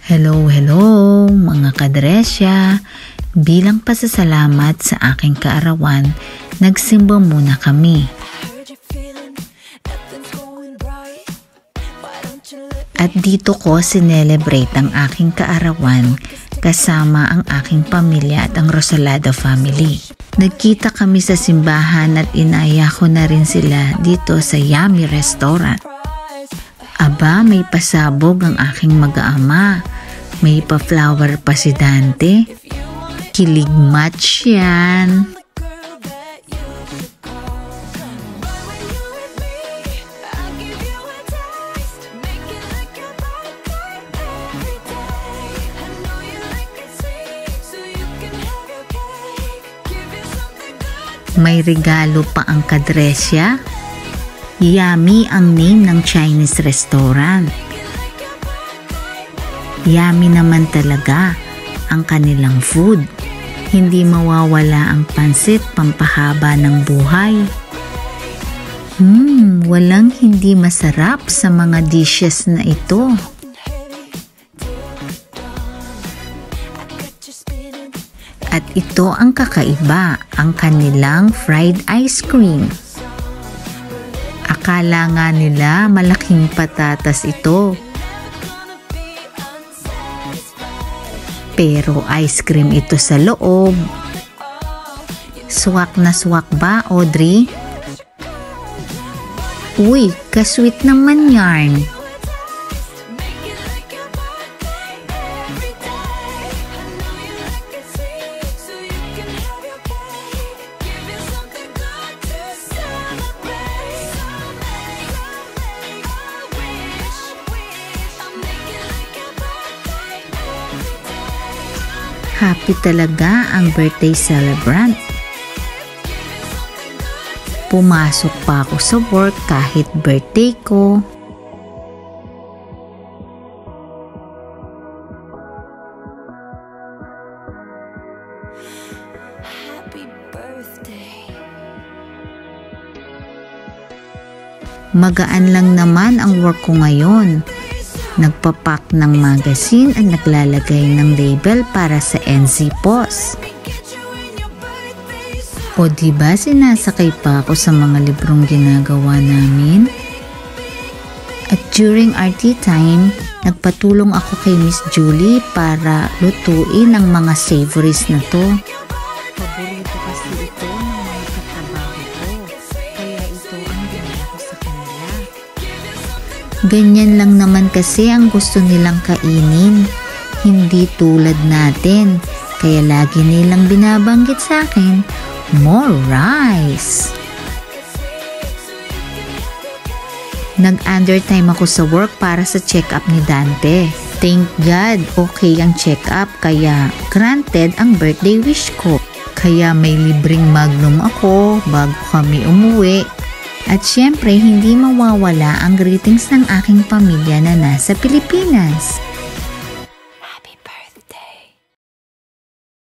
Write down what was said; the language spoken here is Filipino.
Hello mga kadresya! Bilang pasasalamat sa aking kaarawan, nagsimba muna kami. At dito ko sinelebrate ang aking kaarawan kasama ang aking pamilya at ang Rosalado family. Nagkita kami sa simbahan at inaya ko na rin sila dito sa Yummy Restaurant. Aba, may pasabog ang aking mag-aama. May pa-flower pa si Dante. Kilig match yan. May regalo pa ang kadresya. Yummy ang name ng Chinese restaurant. Yummy naman talaga ang kanilang food. Hindi mawawala ang pansit, pampahaba ng buhay. Walang hindi masarap sa mga dishes na ito. At ito ang kakaiba, ang kanilang fried ice cream. Akala nga nila malaking patatas ito. Pero ice cream ito sa loob. Swak na swak ba, Audrey? Uy, kasweet naman yarn. Happy talaga ang birthday celebrant. Pumasok pa ako sa work kahit birthday ko. Happy birthday. Magaan lang naman ang work ko ngayon. Nagpapak ng magazine at naglalagay ng label para sa NZ Post. O diba sinasakay pa ako sa mga librong ginagawa namin? At during our tea time, nagpatulong ako kay Miss Julie para lutuin ang mga savories na to. Paborito kasi ito ng mga katrabaho ko, kaya ito ang ginawa ko sa kanila. Ganyan lang naman kasi ang gusto nilang kainin, hindi tulad natin, kaya lagi nilang binabanggit sa akin, more rice. Nag-undertime ako sa work para sa check-up ni Dante. Thank God, okay ang check-up kaya granted ang birthday wish ko. Kaya may libreng Magnum ako bago kami umuwi. At syempre, hindi mawawala ang greetings ng aking pamilya na nasa Pilipinas.